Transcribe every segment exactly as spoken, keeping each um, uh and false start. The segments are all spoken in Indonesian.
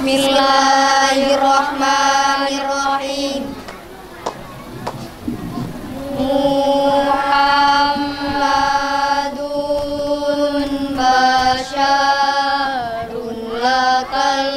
Bismillahirrahmanirrahim. Muhammadun basyarun lakal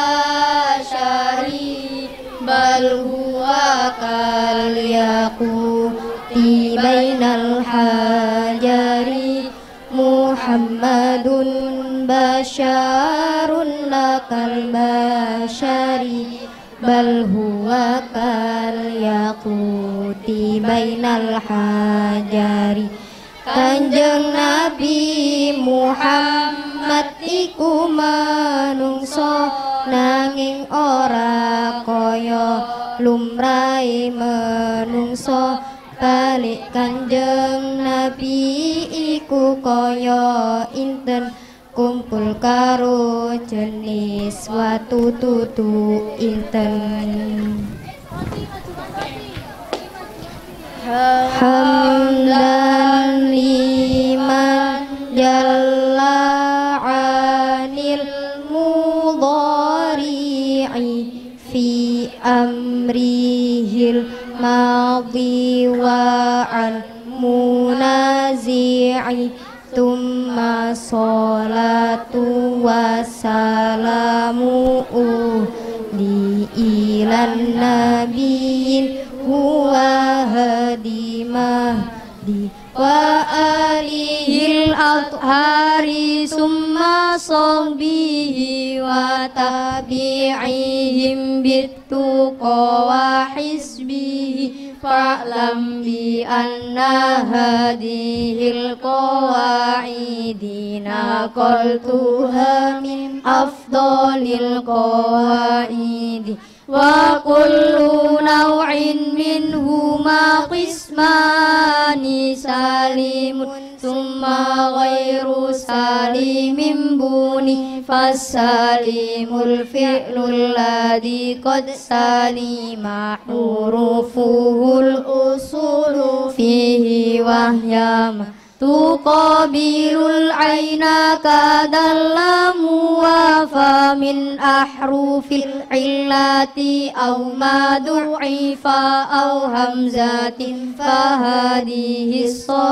basyari bal huwa kal yaquti bainal hajari. Muhammadun basyarun lakal basyari bal huwa kal yaquti bainal hajari. Kanjeng Nabi Muhammad iku manungso nanging ora kaya lumrahe menungso. Balik Kanjeng Nabi iku kaya inten kumpul karo jenis watu tutu inten. Hamdan liman jalla anil mudhari'i fi amrihil madhi wa an munazi'i. Tumma sholatu wassalamu di ilan nabiyin huwa hadimah di wa alihil athari summa sahbihi wa tabi'ihim bittuqa wa hisbihi. Fa'lam bi anna hadihil qawaidina qultuha min afdalil qawaidi. Wa kullu naw'in minhuma qismani salimun summa ghairu salimin buni. Fassalimul fi'lul ladhi qad salima hurufuhul usulu fihi wahyama tuqabilul aina kadallamu wa fa min ahrufil illati aw ma du'ifa aw hamzatin fahadihi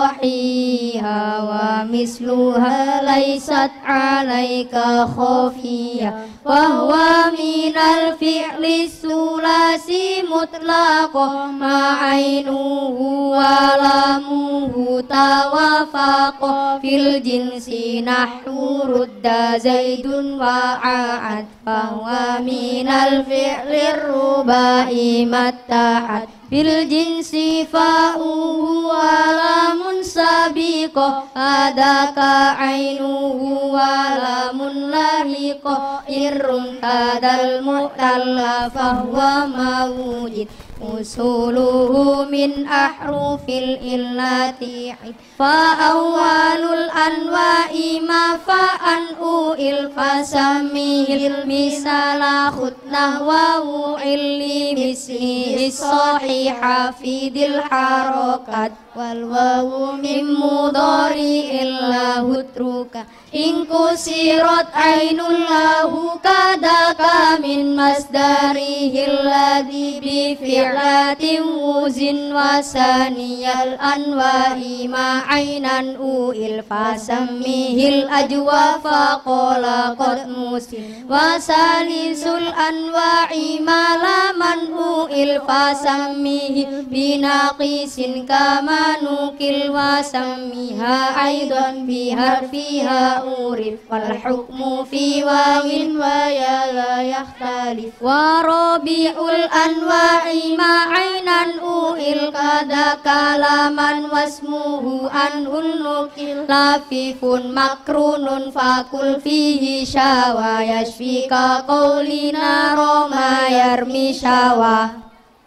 sahiha wa misluha laysat alaika khafiya wa huwa minal fi'li sulasi mutlaqo ma'ainuhu wa lamuhu tawa faqa fil jinsi nahwu rudda zaidun wa a'ad fahuwa minal fi'lir rubai mattahat fil jinsi fa'uhu wa lamun sabiqo adaka ainuhu wa lamun lahiqo irrum tadal mu'talla fahuwa mawujid usuluhu min ahrufil illati fa awwalul anwa'i ma fa'an u'il fasamihil misala khutnah wa u'illi misli sahiha fidil harokat wal wawu min mudari illa hutruka in kusirat ainul lahu kadaka min masdarihil ladhi bi fi'latin wuzin wasaniyal anwa'i ma ainan u'il fasammihil ajwa faqala qad musim wasalisul anwa'i ma laman u'il fasammihil binaqisin kama nukil wasammiha aidan biharfiha urif wal hukmu fi wawin wa ya la yakhtalif wa rabi'ul anwa'i ma'ainan u'il kada kalaman wasmuhu anhul nukil lafifun makrunun fakul fihi syawa yashfika qawlina roma yarmi syawa.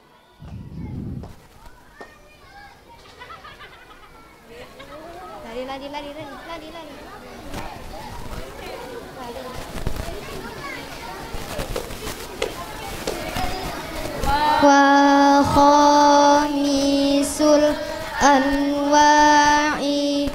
Lari, lari, lari, lari, lari. Wa khamisul anwa'i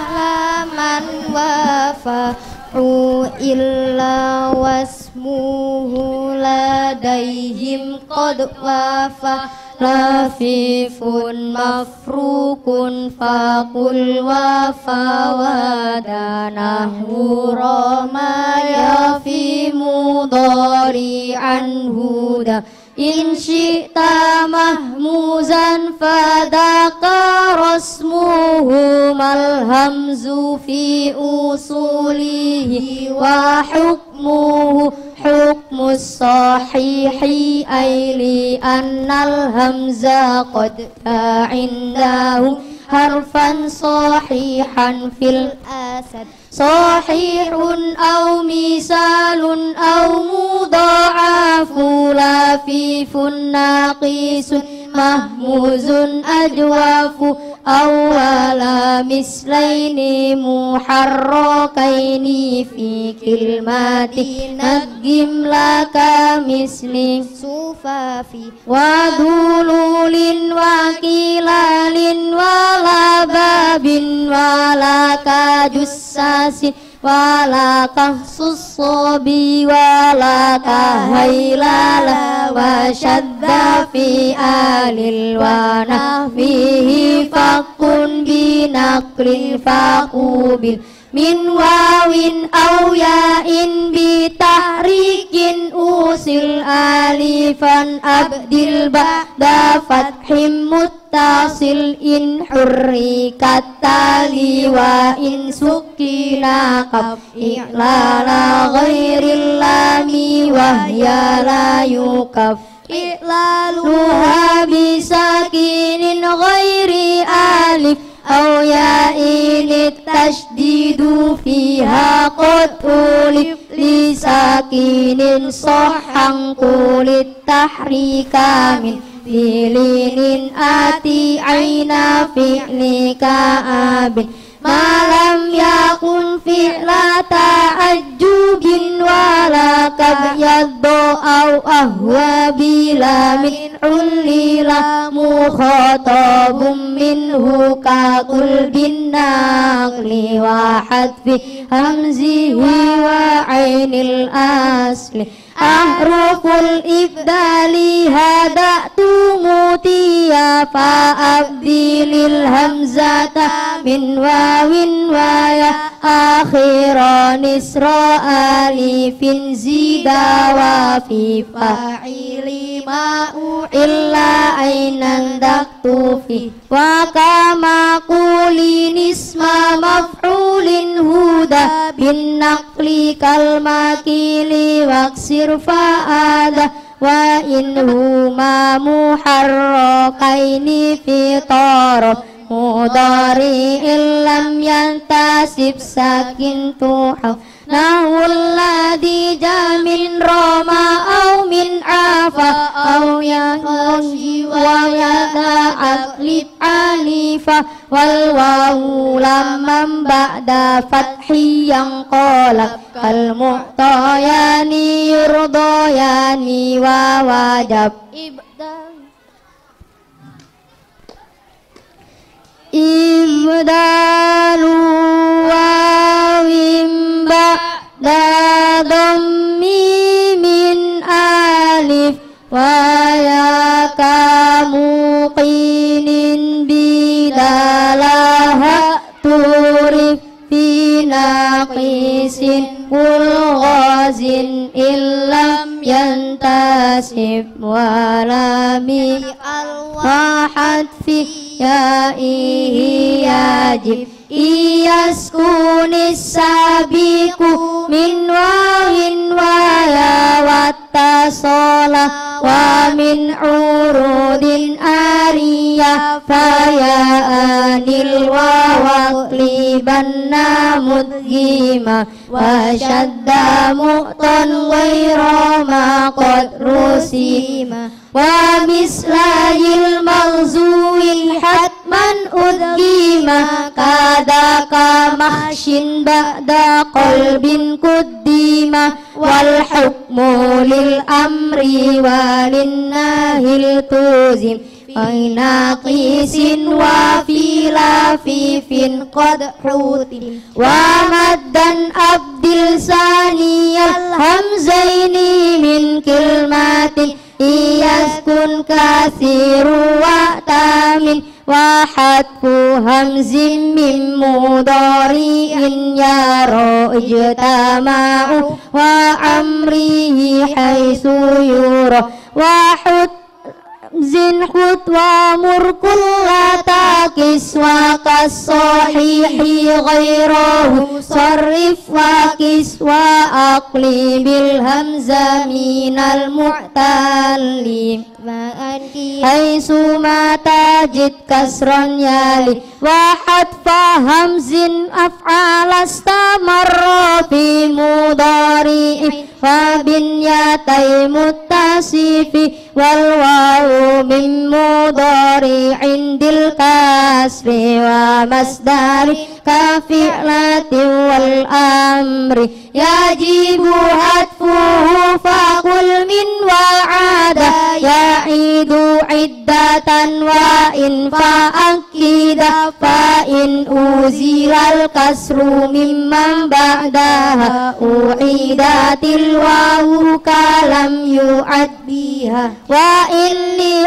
malaman wa fa'u illa wasmu لديهم قد وافى لفيف مفروق فقل وفى ودانه رمايا في مضارعا هدى إن شئت مهموزا فذكر اسمه ما الهمز في أصوله وحكمه حكم الصحيح أي لأن الهمز قد عنده حرفا صحيحا في الأسد صحيح أو مثال أو مضاعف لفيف ناقص مهموز أجواف أول مثلين محركين في كلمة نجم لك مثل سفافي وذلول وكلال ولباب ولك جساس ولا قهص الصبي ولا كهيلال وشد في آل الوانا فيه فق بنقل فقوبل من واو أو ياء بتحريك أوصل آلفا أبدل بعد فتح متصل إن حرك التالي وإن سكن قف إعلال غير اللام وهي لا يكف إعلالها بساكن غير ألف أو ياء التشديد فيها قد أولف لساكن صحا قول التحريك من فعل آتي عين فعل كآب ما لم يكن فعل تعجب ولا كبيض أو أهوى بلا من علل مخاطب منه كقلب النقل وحذف همزه وعين الأصل أحرف الإبدال هدأت موتيا فأبدل الهمزة من واو ويا آخرا نسر ألف زيدا وفي فاعل ما إلا أين اندقت فيه وكما قولين اسم مفعول هدى بالنقل كالمكيل واكسر فآذى وإنهما محركين في طرف مضارع لم ينتسب ساكن تحف نحو الذي جاء من رمى أو من عافى أو ينغشي ويتعقلب عنيفة والواو لما بعد فتح ينقلب كالمعطيان يرضيان ووجب إبدال واو بعد ضم من ألف ويا كمقين بدالها تعرف في ناقص كل غاز إن لم ينتسب ولا بحذف يائه يجب يسكن السابق من واو ويا واتصل ومن عروض آرية فياء الواو اقلبن مدغما وشد مؤتا غير ما قد رسم ومثل المغزو حتما أدغما كذاك محش بعد قلب قديم والحكم للأمر وللنهي التزم ناقص وفي لفيف قد حوت ومدا أبدل ثاني الهمزين من كلمة يسكن كثير وتام وحذف همز من مضارع يرى اجتماع وأمره حيث يرى وحد زن خط ومر كل تاكس وكالصحيح غيره صرف وكس وأقلب الهمزة من المعتل حيث ما تجد كسرا يلي وحذف همز أفعال استمر في مضارع وبنيتي متصف والواو من مضارع عند الكسر ومصدر كفعلة والأمر يجب حذفه فقل من وعد يعيد عدة وإن فأكد فإن أزيل الكسر ممن بعدها أعيدت الواو كلم يعد بها وإن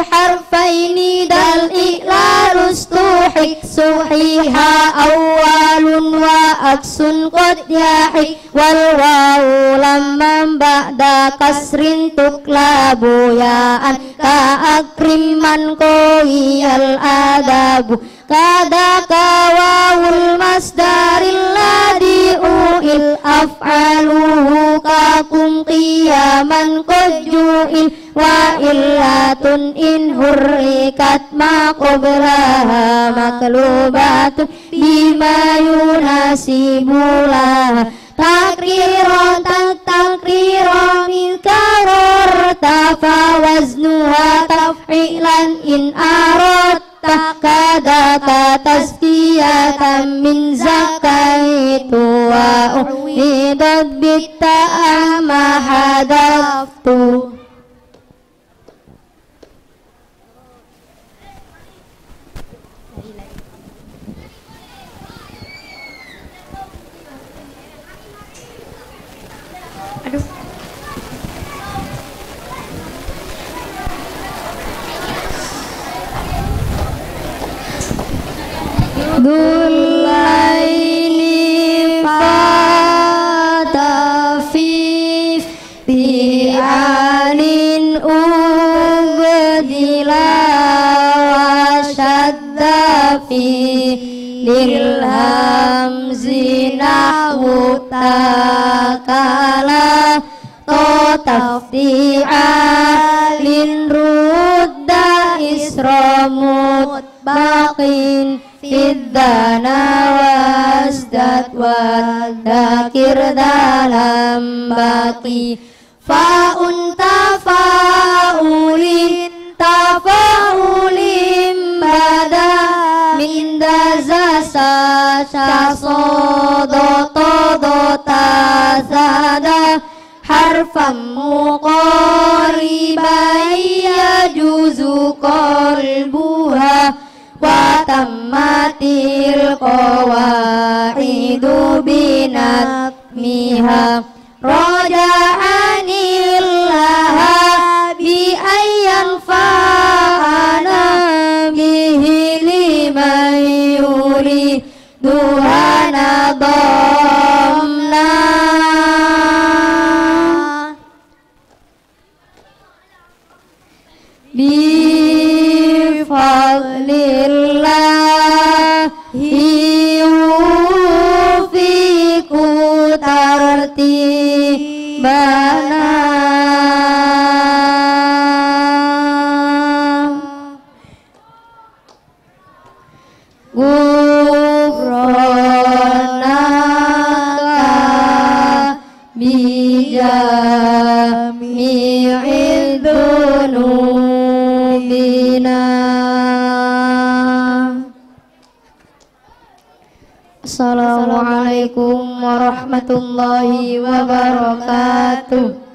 لحرفين ذا الإعلال استحق صحيحا أول وأكس قد يحك والواو لما بعد كسر تقلب ياء كأكرم من قوي الآداب كذاك واو المصدر الذي أوئل أفعاله ككم قياما قد جوئل وإلة إن حركت ما قبلها مقلوبات بما يناسب لها تكريرا تكريرا من كررت فوزنها تفعيلا إن أردت كذاك تزكية من زكيت وأعيدت بالتاء ما حذفت. Aduh. Dulaini fatafif bi'anin ubdila wasyadda fi lil hamzi nahwu takala to tafti'alin rudda isramut baqin fiddana wasdat wadakir dalam baki fa'un tafa'ulin tafa'ulim bada min dazasa syasodo todo tasada harfam muqaribai yajuzu qalbuha wa tammatil qawaidu binatmiha raja'anillaha bi ayyan fa'ana bihi liman yuri duhana dhamna bi fadlillahi yufiku tartibana gufronaka bijami'id dunubina. Assalamualaikum warahmatullahi wabarakatuh.